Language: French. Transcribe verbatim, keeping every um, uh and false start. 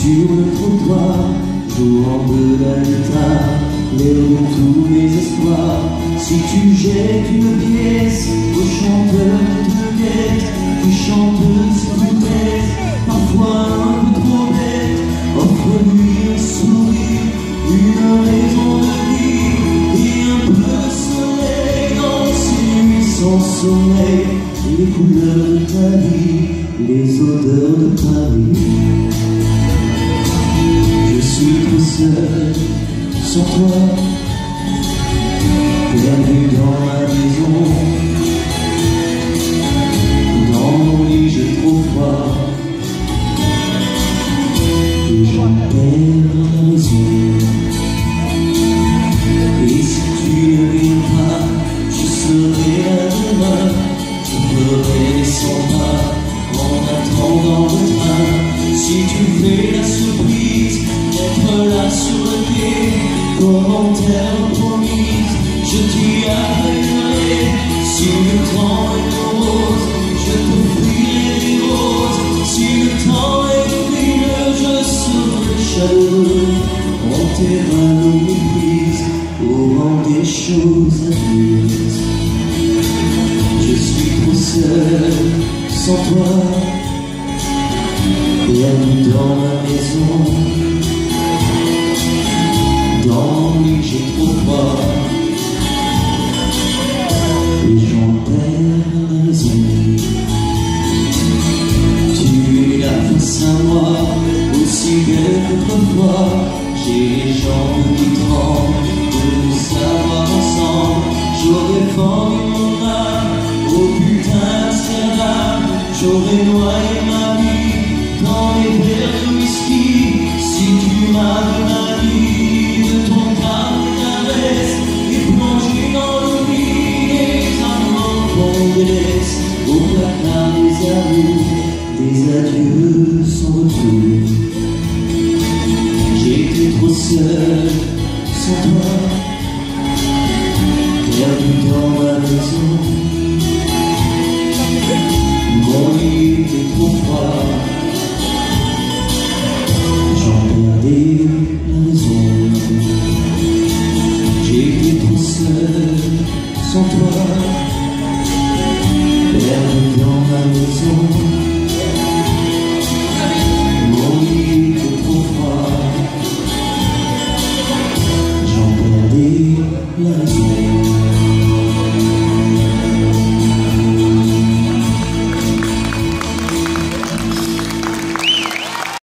sur le trottoir, jouant de la guitare, l'air de tous mes espoirs. Si tu jettes une pièce au chanteur qui te guette, tu chantes sur une tête, parfois un peu trop bête. Offre-lui un sourire, une raison de vivre et un peu de soleil dans ces nuits sans sommeil. Les couleurs de ta vie, les odeurs de Paris. Je suis trop seul, sans toi, perdu dans ma maison. Dans mon lit j'ai trop froid, et j'en perds la raison. Et si tu ne viens pas, je serai à demain. Je ferai les cent pas en attendant le train. Si tu fais la surprise d'être là sur le quai, comme en terre promise, je t'y appellerai. Si le temps est rose, je t'offrirai des roses. Si le temps est gris, je serai chaleureux. On t'aimera nos méprises au rang des choses admises. Je suis trop seul, sans toi, perdu dans ma maison. Dans mon lit j'ai trop froid, et j'en perds la raison. Tu es là face à moi, aussi belle qu'autrefois. J'ai les jambes qui tremblent de nous savoir ensemble. J'aurais vendu mon âme au putain d'Amsterdam. J'aurais noyé ma vie dans les verres de whisky. Si tu m'avais ma vie de ton calme d'adresse et plongé dans l'oubli des amants qu'on délaisse au placard des amours, des adieux sans retour. J'étais trop seul, sans toi, perdu dans ma maison. Mon lit était trop froid, j'en perdais la raison. J'étais trop seul, sans toi, perdu dans ma maison. Mon lit était trop froid, j'en perdais la raison.